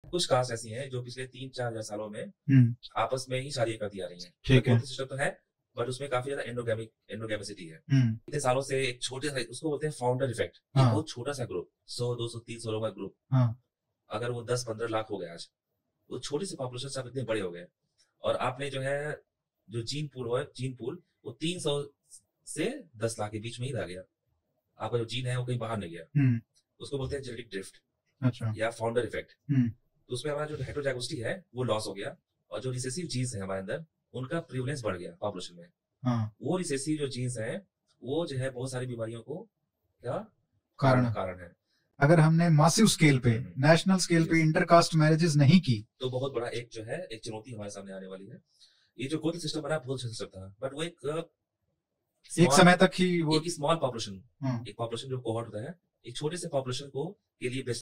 कुछ कास्ट ऐसी हैं जो पिछले 3-4 हजार सालों में आपस में ही शादी करती आ रही हैं। ठीक है। सिस्टम तो है, बट उसमें काफी ज्यादा एंडोगेमिसिटी है। इतने सालों से एक छोटे सा, उसको बोलते हैं फाउंडर इफेक्ट, एक बहुत छोटा सा ग्रुप, 100, 200, 300 लोगों का ग्रुप, अगर वो 10-15 लाख हो गया आज, वो छोटी सी पॉपुलेशन से आप इतने बड़े हो गए, और आपने जो है जो जीन पूल वो 300 से 10 लाख के बीच में ही रह गया। आपका जो जीन है वो कहीं बाहर नहीं गया। उसको बोलते हैं जेनेटिक ड्रिफ्ट, अच्छा, या फाउंडर इफेक्ट। तो उसमें हमारा जो हेटेरोजाइगोसिटी है वो लॉस हो गया, और जो रिसेसिव जीन्स है हमारे अंदर उनका प्रिवलेंस बढ़ गया पॉपुलेशन में। वो रिसेसिव जो जीन्स है वो जो है बहुत सारी बीमारियों को क्या कारण है। अगर हमने मासिव स्केल पे, नेशनल स्केल पे इंटरकास्ट मैरिजेस नहीं की, तो बहुत बड़ा एक जो है एक चुनौती हमारे सामने आने वाली है। ये जो गोत्र सिस्टम बना बहुत अच्छा सिस्टम था, बट वो एक समय तक ही वो एक स्मॉल पॉपुलेशन, एक पॉपुलेशन जो कोहॉर्ट होता है, एक छोटे से पॉपुलेशन को के लिए